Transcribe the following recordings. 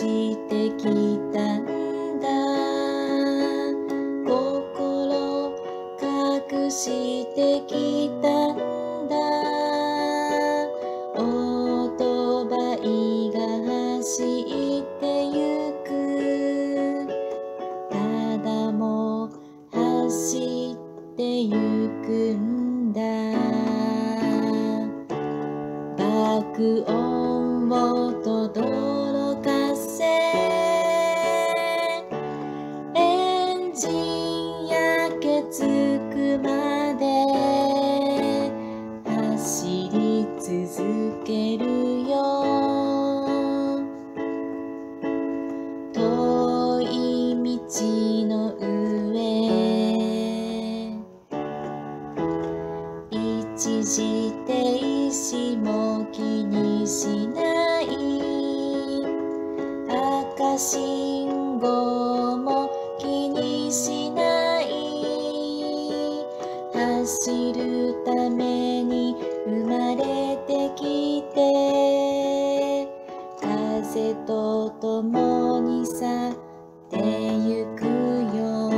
してきたんだ。心隠してきたんだ。オートバイが走ってゆく。ただもう走ってゆくんだ。爆音をとどろかせ、エンジン焼けつくまで走り続けるよ。遠い道の上、一時停止も気にしない、赤信号も気にしない、走るために生まれてきて、風と共に去ってゆくよ。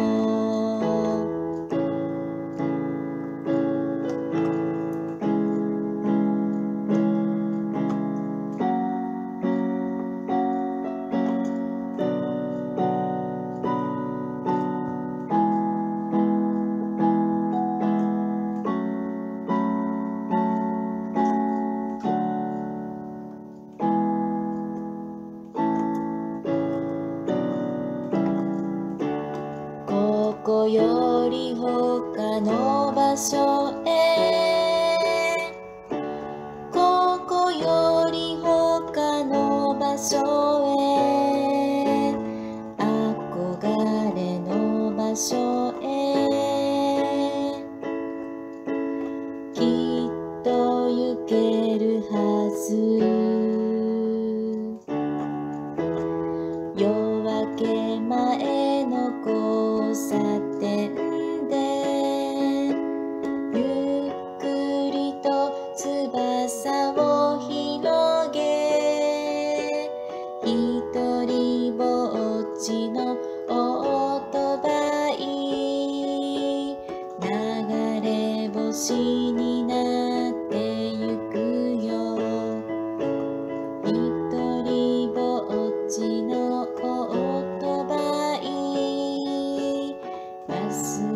ここより他の場所へ、ここより他の場所へ、憧れの場所へ、きっと行けるはず。夜明け前の交差点で、ゆっくりと翼を広げ、ひとりぼっちのオートバイ、流れ星になってゆくよ。ひとりぼっちのオートバイ、忘